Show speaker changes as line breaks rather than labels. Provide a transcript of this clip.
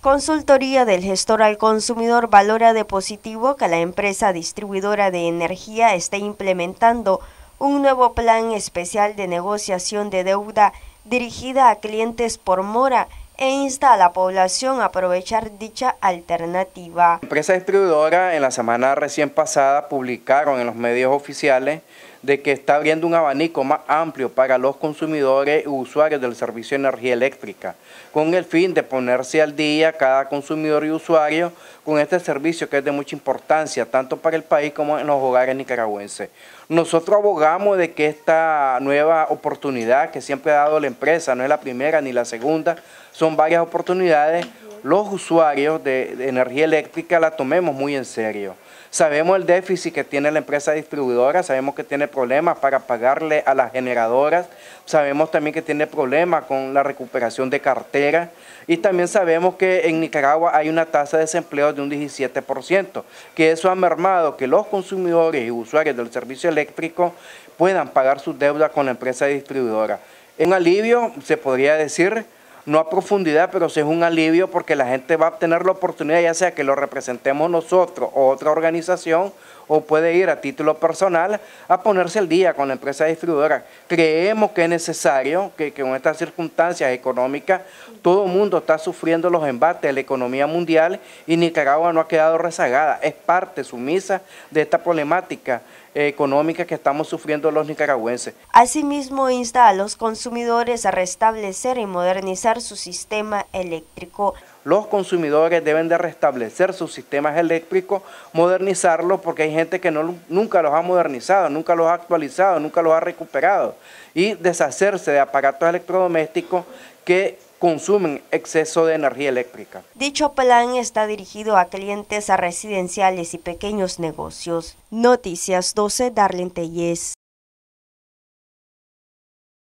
Consultoría del Gestor al Consumidor valora de positivo que la empresa distribuidora de energía esté implementando un nuevo plan especial de negociación de deuda dirigida a clientes por mora e insta a la población a aprovechar dicha alternativa.
La empresa distribuidora en la semana recién pasada publicaron en los medios oficiales de que está abriendo un abanico más amplio para los consumidores y usuarios del servicio de energía eléctrica, con el fin de ponerse al día cada consumidor y usuario con este servicio que es de mucha importancia, tanto para el país como en los hogares nicaragüenses. Nosotros abogamos de que esta nueva oportunidad que siempre ha dado la empresa, no es la primera ni la segunda, son varias oportunidades, los usuarios de energía eléctrica la tomemos muy en serio. Sabemos el déficit que tiene la empresa distribuidora, sabemos que tiene problemas para pagarle a las generadoras, sabemos también que tiene problemas con la recuperación de cartera y también sabemos que en Nicaragua hay una tasa de desempleo de un 17%, que eso ha mermado que los consumidores y usuarios del servicio eléctrico puedan pagar sus deudas con la empresa distribuidora. Un alivio, se podría decir, no a profundidad, pero sí es un alivio porque la gente va a tener la oportunidad, ya sea que lo representemos nosotros o otra organización, o puede ir a título personal a ponerse al día con la empresa distribuidora. Creemos que es necesario que con estas circunstancias económicas todo el mundo está sufriendo los embates de la economía mundial y Nicaragua no ha quedado rezagada, es parte sumisa de esta problemática económica que estamos sufriendo los nicaragüenses.
Asimismo, insta a los consumidores a restablecer y modernizar su sistema eléctrico.
Los consumidores deben de restablecer sus sistemas eléctricos, modernizarlos, porque hay gente que nunca los ha modernizado, nunca los ha actualizado, nunca los ha recuperado, y deshacerse de aparatos electrodomésticos que consumen exceso de energía eléctrica.
Dicho plan está dirigido a clientes residenciales y pequeños negocios. Noticias 12, Darlene Tellez.